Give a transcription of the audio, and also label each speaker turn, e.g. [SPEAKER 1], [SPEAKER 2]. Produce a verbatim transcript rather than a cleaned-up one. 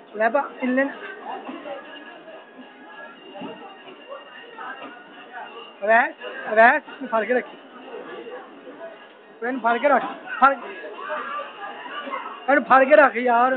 [SPEAKER 1] 来吧，来，来，来，你फाड़ के रखी पेन फाड़ के रख फाड़ पेन फाड़ के रख यार